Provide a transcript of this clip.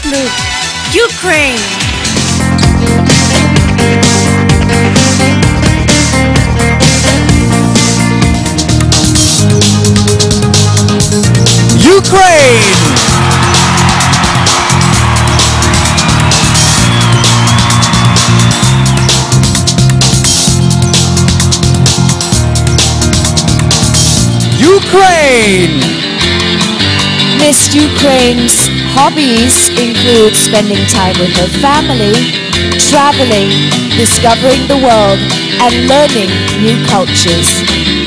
Karplyuk, Ukraine. Ukraine! Ukraine! Miss Ukraine's hobbies include spending time with her family, traveling, discovering the world, and learning new cultures.